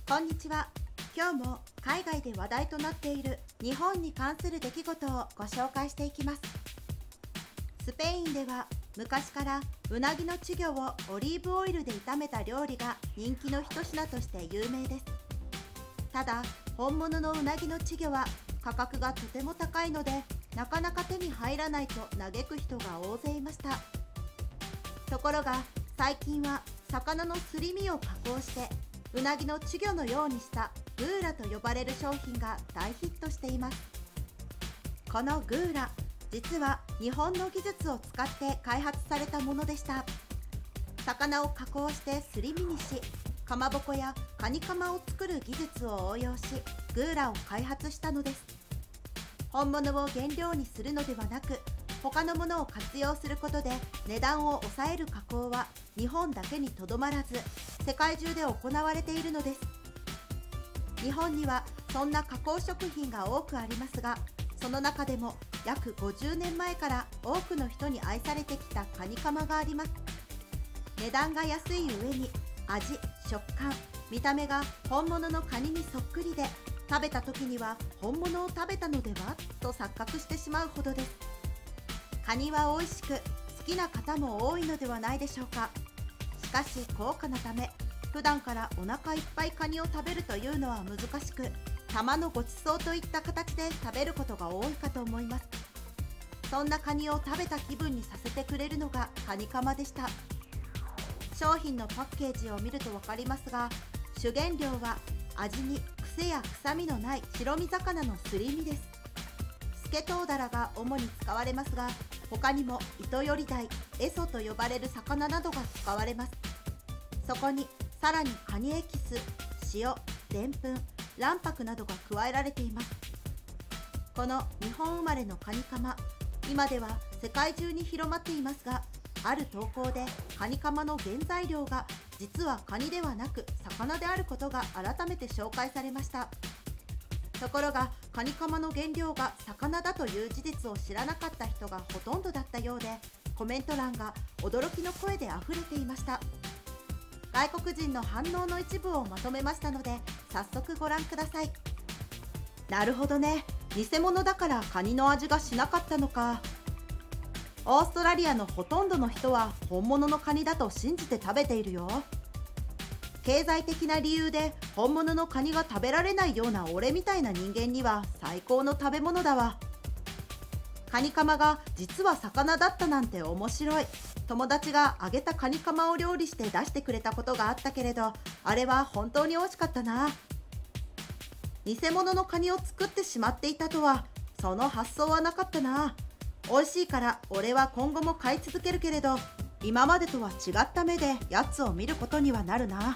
こんにちは。今日も海外で話題となっている日本に関する出来事をご紹介していきます。スペインでは昔からうなぎの稚魚をオリーブオイルで炒めた料理が人気の一品として有名です。ただ、本物のうなぎの稚魚は価格がとても高いので、なかなか手に入らないと嘆く人が大勢いました。ところが最近は魚のすり身を加工してうなぎの稚魚のようにしたグーラと呼ばれる商品が大ヒットしています。このグーラ、実は日本の技術を使って開発されたものでした。魚を加工してすり身にし、かまぼこやカニカマを作る技術を応用し、グーラを開発したのです。本物を原料にするのではなく、他のものを活用することで値段を抑える加工は日本だけにとどまらず、世界中で行われているのです。日本にはそんな加工食品が多くありますが、その中でも約50年前から多くの人に愛されてきたカニカマがあります。値段が安い上に味、食感、見た目が本物のカニにそっくりで、食べた時には本物を食べたのではと錯覚してしまうほどです。カニは美味しく好きな方も多いのではないでしょうか。しかし高価なため、普段からお腹いっぱいカニを食べるというのは難しく、玉のごちそうといった形で食べることが多いかと思います。そんなカニを食べた気分にさせてくれるのがカニカマでした。商品のパッケージを見ると分かりますが、主原料は味に癖や臭みのない白身魚のすり身です。スケトウダラが主に使われますが、他にもイトヨリダイ、エソと呼ばれる魚などが使われます。そこにさらにカニエキス、塩、でんぷん、卵白などが加えられています。この日本生まれのカニカマ、今では世界中に広まっていますが、ある投稿でカニカマの原材料が実はカニではなく魚であることが改めて紹介されました。ところがカニカマの原料が魚だという事実を知らなかった人がほとんどだったようで、コメント欄が驚きの声であふれていました。外国人の反応の一部をまとめましたので、早速ご覧ください。なるほどね、偽物だからカニの味がしなかったのか。オーストラリアのほとんどの人は本物のカニだと信じて食べているよ。経済的な理由で本物のカニが食べられないような俺みたいな人間には最高の食べ物だわ。カニカマが実は魚だったなんて面白い。友達が揚げたカニカマを料理して出してくれたことがあったけれど、あれは本当に美味しかったな。偽物のカニを作ってしまっていたとは、その発想はなかったな。美味しいから俺は今後も買い続けるけれど、今までとは違った目でやつを見ることにはなるな。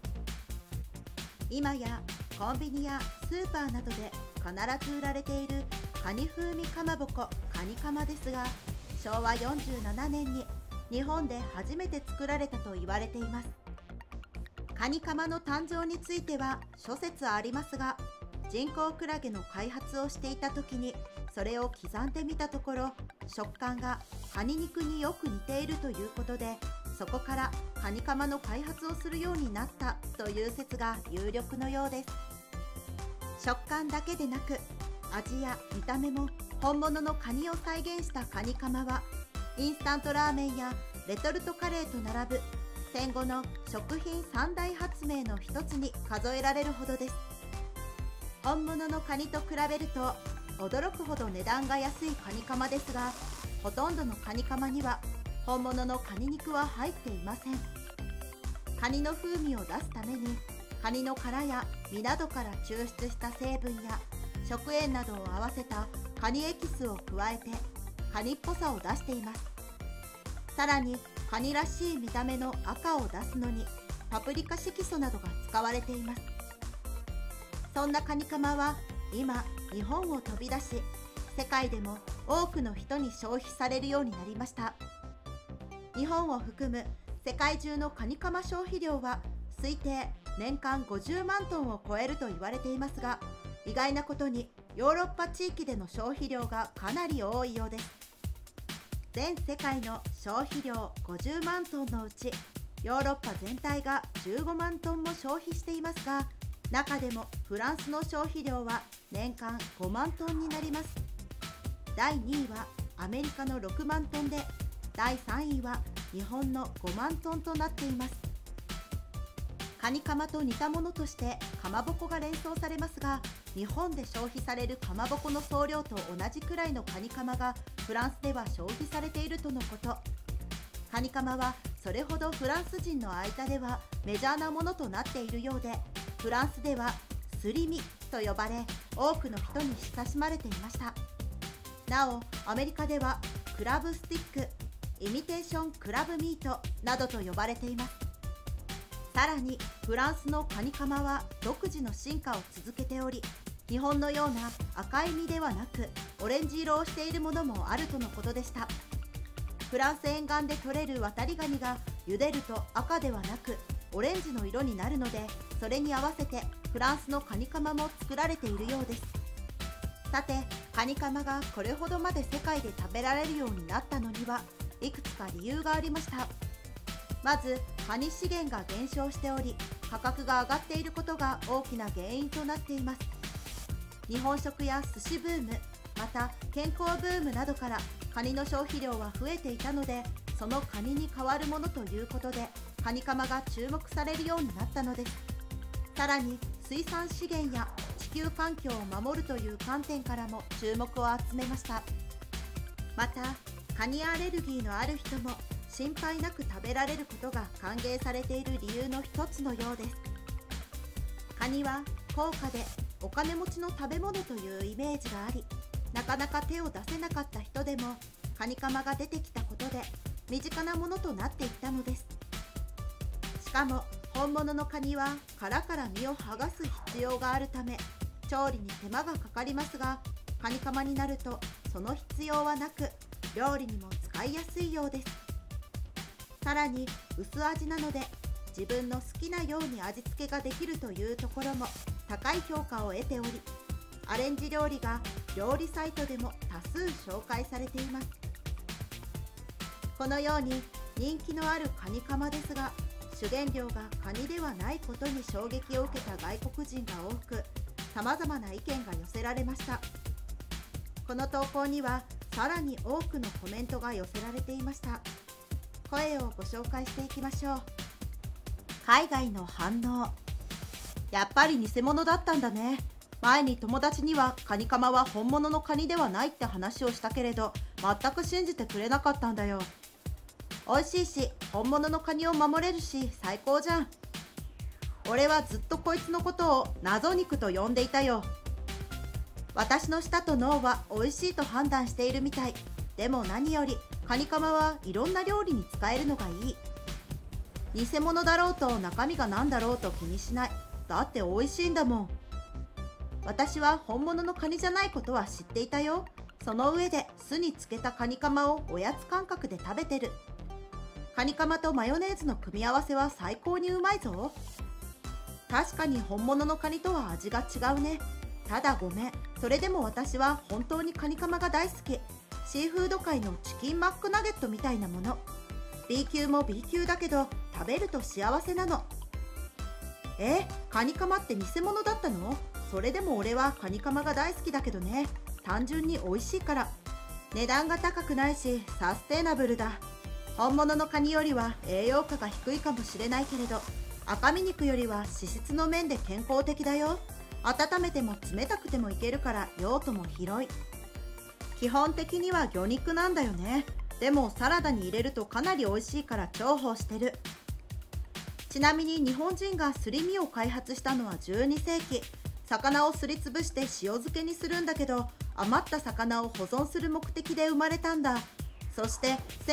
今やコンビニやスーパーなどで必ず売られているカニ風味かまぼこカニカマですが、昭和47年に日本で初めて作られたと言われています。カニカマの誕生については諸説ありますが、人工クラゲの開発をしていた時にそれを刻んでみたところ、食感がカニ肉によく似ているということで、そこからカニカマの開発をするようになったという説が有力のようです。食感だけでなく味や見た目も本物のカニを再現したカニカマは、インスタントラーメンやレトルトカレーと並ぶ戦後の食品三大発明の一つに数えられるほどです。本物のカニと比べると驚くほど値段が安いカニカマですが、ほとんどのカニカマには本物のカニ肉は入っていません。カニの風味を出すために、カニの殻や身などから抽出した成分や食塩などを合わせたカニエキスを加えてカニっぽさを出しています。さらにカニらしい見た目の赤を出すのにパプリカ色素などが使われています。そんなカニカマは今日本を飛び出し、世界でも多くの人に消費されるようになりました。日本を含む世界中のカニカマ消費量は推定年間50万トンを超えると言われていますが、意外なことにヨーロッパ地域での消費量がかなり多いようです。全世界の消費量50万トンのうち、ヨーロッパ全体が15万トンも消費していますが、 中でもフランスの消費量は年間5万トンになります。第2位はアメリカの6万トンで、第3位は日本の5万トンとなっています。カニカマと似たものとしてかまぼこが連想されますが、日本で消費されるかまぼこの総量と同じくらいのカニカマがフランスでは消費されているとのこと。カニカマはそれほどフランス人の間ではメジャーなものとなっているようで、フランスではすり身と呼ばれ、多くの人に親しまれていました。なお、アメリカではクラブスティック、イミテーションクラブミートなどと呼ばれています。さらにフランスのカニカマは独自の進化を続けており、日本のような赤い身ではなくオレンジ色をしているものもあるとのことでした。フランス沿岸で取れるワタリガニが茹でると赤ではなくオレンジの色になるので、それに合わせてフランスのカニカマも作られているようです。さて、カニカマがこれほどまで世界で食べられるようになったのにはいくつか理由がありました。まず、カニ資源が減少しており、価格が上がっていることが大きな原因となっています。日本食や寿司ブーム、また健康ブームなどからカニの消費量は増えていたので、そのカニに代わるものということでカニカマが注目されるようになったのです。さらに水産資源や地球環境を守るという観点からも注目を集めました。また、カニアレルギーのある人も心配なく食べられることが歓迎されている理由の一つのようです。カニは高価でお金持ちの食べ物というイメージがあり、なかなか手を出せなかった人でもカニカマが出てきたことで身近なものとなっていったのです。しかも本物のカニは殻から身を剥がす必要があるため調理に手間がかかりますが、カニカマになるとその必要はなく料理にも使いやすいようです。さらに薄味なので自分の好きなように味付けができるというところも高い評価を得ており、アレンジ料理が料理サイトでも多数紹介されています。このように人気のあるカニカマですが、主原料がカニではないことに衝撃を受けた外国人が多く、様々な意見が寄せられました。この投稿にはさらに多くのコメントが寄せられていました。声をご紹介していきましょう。海外の反応。やっぱり偽物だったんだね。前に友達にはカニカマは本物のカニではないって話をしたけれど、全く信じてくれなかったんだよ。美味しいし、本物のカニを守れるし、最高じゃん。俺はずっとこいつのことを謎肉と呼んでいたよ。私の舌と脳は美味しいと判断しているみたい。でも何よりカニカマはいろんな料理に使えるのがいい。偽物だろうと中身が何だろうと気にしない。だって美味しいんだもん。私は本物のカニじゃないことは知っていたよ。その上で酢につけたカニカマをおやつ感覚で食べてる。カニカマとマヨネーズの組み合わせは最高にうまいぞ。確かに本物のカニとは味が違うね。ただごめん。それでも私は本当にカニカマが大好き。シーフード界のチキンマックナゲットみたいなもの。B 級も B 級だけど食べると幸せなの。カニカマって偽物だったの？それでも俺はカニカマが大好きだけどね。単純に美味しいから。値段が高くないしサステナブルだ。本物のカニよりは栄養価が低いかもしれないけれど、赤身肉よりは脂質の面で健康的だよ。温めても冷たくてもいけるから用途も広い。基本的には魚肉なんだよね。でもサラダに入れるとかなり美味しいから重宝してる。ちなみに日本人がすり身を開発したのは12世紀。魚をすりつぶして塩漬けにするんだけど、余った魚を保存する目的で生まれたんだ。そして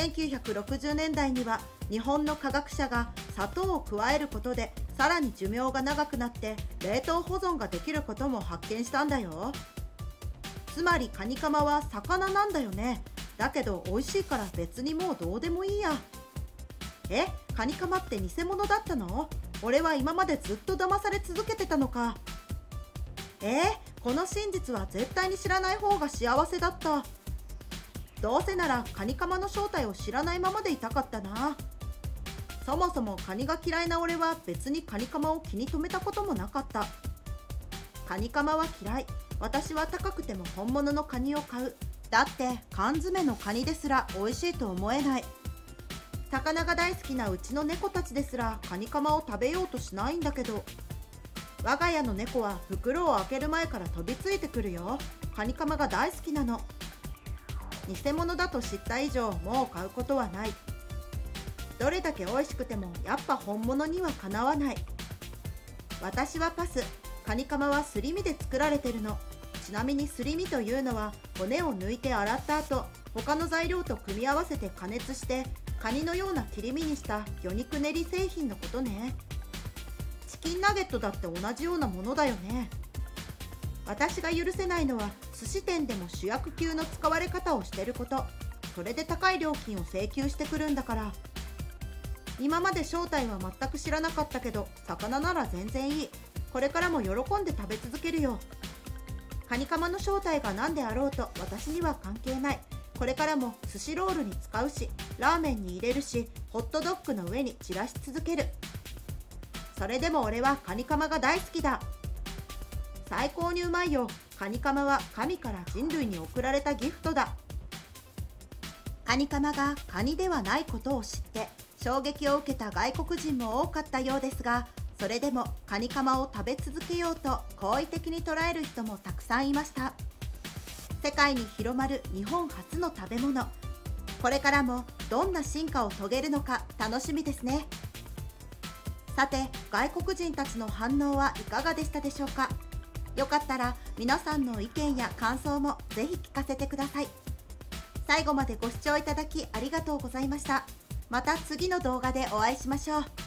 1960年代には日本の科学者が砂糖を加えることでさらに寿命が長くなって冷凍保存ができることも発見したんだよ。つまりカニカマは魚なんだよね。だけど美味しいから別にもうどうでもいいや。カニカマって偽物だったの？俺は今までずっと騙され続けてたのか。この真実は絶対に知らない方が幸せだった。どうせならカニカマの正体を知らないままでいたかったな。そもそもカニが嫌いな俺は別にカニカマを気に留めたこともなかった。 カニカマは嫌い。私は高くても本物のカニを買う。だって缶詰のカニですら美味しいと思えない。魚が大好きなうちの猫たちですらカニカマを食べようとしないんだけど、我が家の猫は袋を開ける前から飛びついてくるよ。カニカマが大好きなの。偽物だと知った以上もう買うことはない。どれだけ美味しくてもやっぱ本物にはかなわない。私はパス。カニカマはすり身で作られてるの。ちなみにすり身というのは骨を抜いて洗った後、他の材料と組み合わせて加熱してカニのような切り身にした魚肉練り製品のことね。チキンナゲットだって同じようなものだよね。私が許せないのは寿司店でも主役級の使われ方をしてること。それで高い料金を請求してくるんだから。今まで正体は全く知らなかったけど、魚なら全然いい。これからも喜んで食べ続けるよ。カニカマの正体が何であろうと私には関係ない。これからも寿司ロールに使うし、ラーメンに入れるし、ホットドッグの上に散らし続ける。それでも俺はカニカマが大好きだ。最高にうまいよ。カニカマは神から人類に贈られたギフトだ。カニカマがカニではないことを知って衝撃を受けた外国人も多かったようですが、それでもカニカマを食べ続けようと好意的に捉える人もたくさんいました。世界に広まる日本初の食べ物。これからもどんな進化を遂げるのか楽しみですね。さて、外国人たちの反応はいかがでしたでしょうか。よかったら皆さんの意見や感想もぜひ聞かせてください。最後までご視聴いただきありがとうございました。また次の動画でお会いしましょう。